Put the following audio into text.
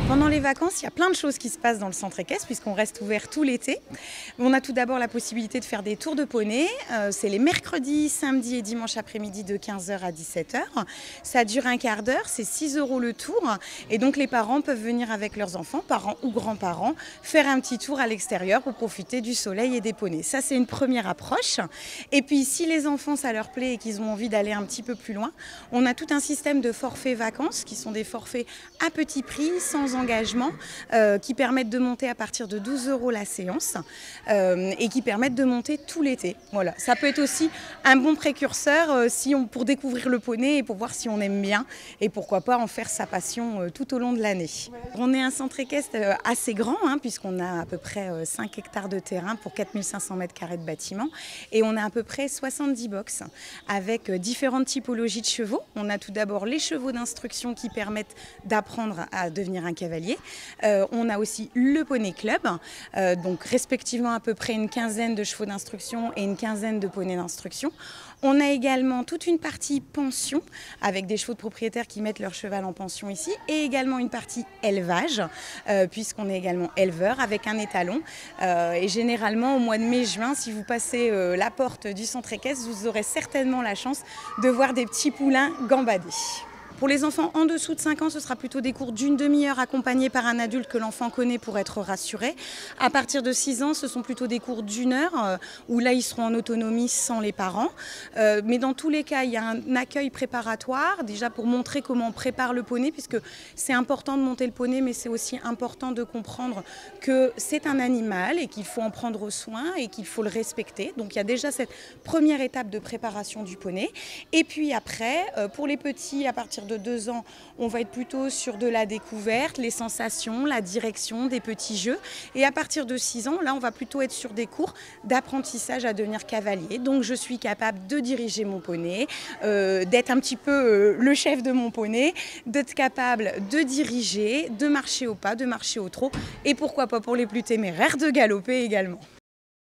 Pendant les vacances, il y a plein de choses qui se passent dans le centre équestre puisqu'on reste ouvert tout l'été. On a tout d'abord la possibilité de faire des tours de poney. C'est les mercredis, samedis et dimanches après-midi de 15 h à 17 h. Ça dure un quart d'heure, c'est 6 € le tour. Et donc les parents peuvent venir avec leurs enfants, parents ou grands-parents, faire un petit tour à l'extérieur pour profiter du soleil et des poneys. Ça, c'est une première approche. Et puis si les enfants, ça leur plaît et qu'ils ont envie d'aller un petit peu plus loin, on a tout un système de forfaits vacances qui sont des forfaits à petit prix, sans engagement, qui permettent de monter à partir de 12 € la séance et qui permettent de monter tout l'été. Voilà. Ça peut être aussi un bon précurseur pour découvrir le poney et pour voir si on aime bien et pourquoi pas en faire sa passion tout au long de l'année. On est un centre équestre assez grand puisqu'on a à peu près 5 hectares de terrain pour 4500 m² de bâtiment et on a à peu près 70 box avec différentes typologies de chevaux. On a tout d'abord les chevaux d'instruction qui permettent d'apprendre à devenir un cavalier. On a aussi le poney club, donc respectivement à peu près une quinzaine de chevaux d'instruction et une quinzaine de poneys d'instruction. On a également toute une partie pension avec des chevaux de propriétaires qui mettent leur cheval en pension ici et également une partie élevage puisqu'on est également éleveur avec un étalon et généralement au mois de mai-juin, si vous passez la porte du centre équestre, vous aurez certainement la chance de voir des petits poulains gambader. Pour les enfants en dessous de 5 ans, ce sera plutôt des cours d'une demi-heure accompagnés par un adulte que l'enfant connaît pour être rassuré. À partir de 6 ans, ce sont plutôt des cours d'1 heure où là, ils seront en autonomie sans les parents. Mais dans tous les cas, il y a un accueil préparatoire, déjà pour montrer comment on prépare le poney, puisque c'est important de monter le poney, mais c'est aussi important de comprendre que c'est un animal et qu'il faut en prendre soin et qu'il faut le respecter. Donc il y a déjà cette première étape de préparation du poney. Et puis après, pour les petits, à partir de 2 ans, on va être plutôt sur de la découverte, les sensations, la direction, des petits jeux. Et à partir de 6 ans, là, on va plutôt être sur des cours d'apprentissage à devenir cavalier. Donc, je suis capable de diriger mon poney, d'être un petit peu le chef de mon poney, d'être capable de diriger, de marcher au pas, de marcher au trot et pourquoi pas pour les plus téméraires, de galoper également.